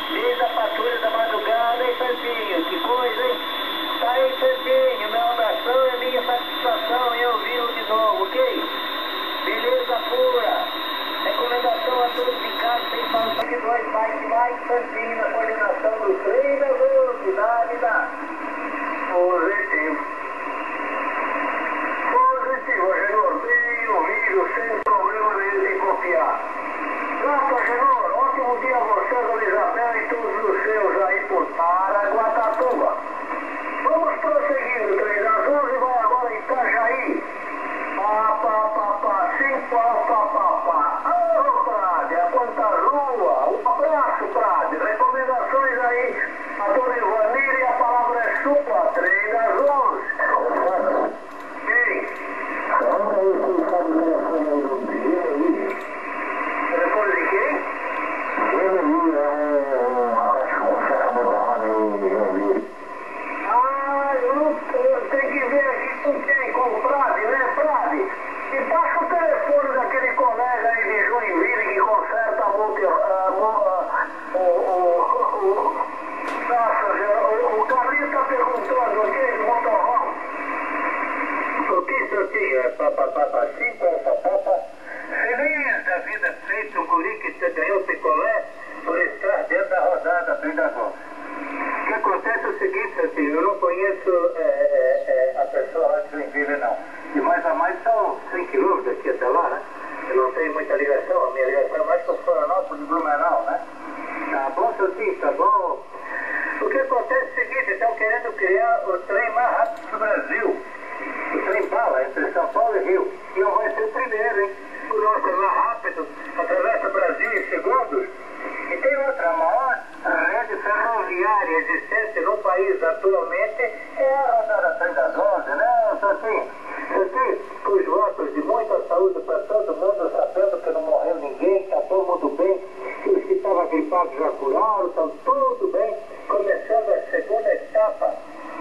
Desde a patrulha da madrugada, hein, Santinho? Que coisa, hein? Tá aí, Santinho. Meu abração é minha satisfação em ouvi-lo de novo, ok? Beleza pura. Recomendação a todos em casa, sem falta de dois, Mike, Santinho, na coordenação do trem da velocidade da... Positivo. Positivo, Agenor. Bem ouvido, sem problema nenhum em copiar. Graças, Agenor. Ótimo dia a você, Dona Isabel, e todos os seus aí por Paraguatatuba. Vamos prosseguindo, trem das 11, vai agora em Itajaí. Sim, pá. Ô, Prade, a quanta rua. Um abraço, Prade. Recomendações aí a Dona Ivanir e a palavra é sua, trem das 11. Quem? Telefone de quem? Eu tenho que ver aqui com quem, com o Prade, né, Prade? E passa o telefone daquele colega aí de Joinville que conserta o Carlinhos está perguntando, ok, do motorhome. O que, Santinho? É papapá. Feliz da vida feita o guri que te ganhou o picolé por estar dentro da rodada, bem da volta. O que acontece é o seguinte, Santinho, eu não conheço a pessoa lá de Joinville, não. De mais a mais são 100 quilômetros daqui até lá, né? Eu não tenho muita ligação, a minha ligação é mais com Florianópolis e Blumenau, né? Tá bom, Santinho, tá bom? O que acontece é o seguinte, estão querendo criar o trem mais rápido do Brasil. O trem bala entre São Paulo e Rio. E não vai ser o primeiro, hein? O nosso é mais rápido, atravessa o Brasil em segundos. E tem outra, a maior rede ferroviária existente no país atualmente é a rodada Trem das 11, né, Santinho? Santinho, com os votos de muita saúde para todo mundo, sabendo que não morreu ninguém, está todo mundo bem, os que estavam gripados já curaram, estão tudo bem, começando a segunda etapa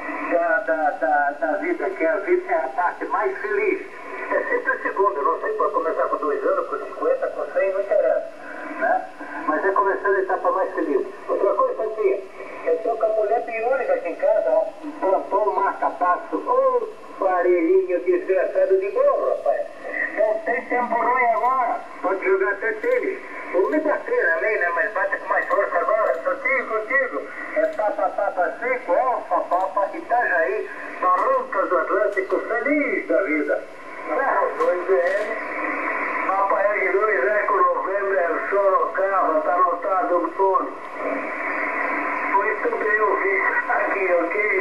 da vida, que a vida é a parte mais feliz. É sempre a segunda, não sei, pode começar com 2 anos, com 50, com 100, não interessa, né? Mas é começando a etapa mais feliz. Outra coisa, Santinho, eu estou com a mulher biônica aqui em casa, plantou um marca-passo, ô parelhinho desgraçado de morro, rapaz. Não tem tempo ruim agora, pode jogar até tênis. Ou me bater também, né? Mas bate com mais força agora. Santinho, contigo. É papa, 5, papa, Itajaí, Barrancas do Atlântico, feliz da vida. Ferro 2BM, Papa R2, Eco Novembro, Sorocaba, tá anotado o Tony. Muito bem ouvido. Aqui, ok?